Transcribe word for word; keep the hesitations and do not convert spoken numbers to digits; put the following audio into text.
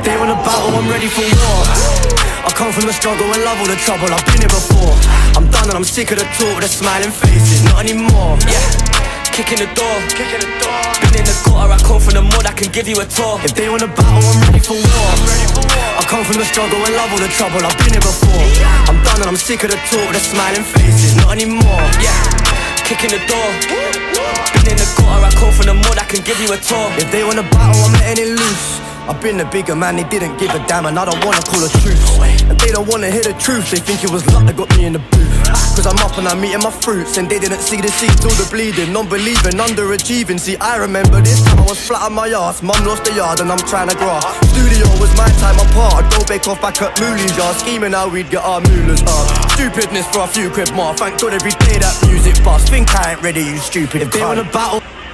they wanna battle, I'm ready for war. I come from the struggle and love all the trouble, I've been here before. I'm done and I'm sick of the talk, the smiling faces, not anymore. Yeah, kicking the door, kicking the door. Been in the gutter, I come from the mud, I can give you a tour. If they wanna battle, I'm ready for war. I come from the struggle and love all the trouble, I've been here before. I'm done and I'm sick of the talk, the smiling faces, not anymore. Yeah, kicking the door. Been in the gutter, I come from the mud, I can give you a tour. If they wanna battle, I'm letting it loose. I've been the bigger man, they didn't give a damn, and I don't wanna call a truce. And they don't wanna hear the truth, they think it was luck that got me in the booth. Cause I'm up and I'm eating my fruits, and they didn't see the seeds or the bleeding. Non-believing, underachieving, see I remember this time I was flat on my ass. Mum lost the yard and I'm trying to grass. Studio was my time apart, I'd go bake off back at Mooley's yard, scheming how we'd get our moolahs up. Stupidness for a few quid more, thank God every day that music bust. Think I ain't ready, you stupid. If they wanna battle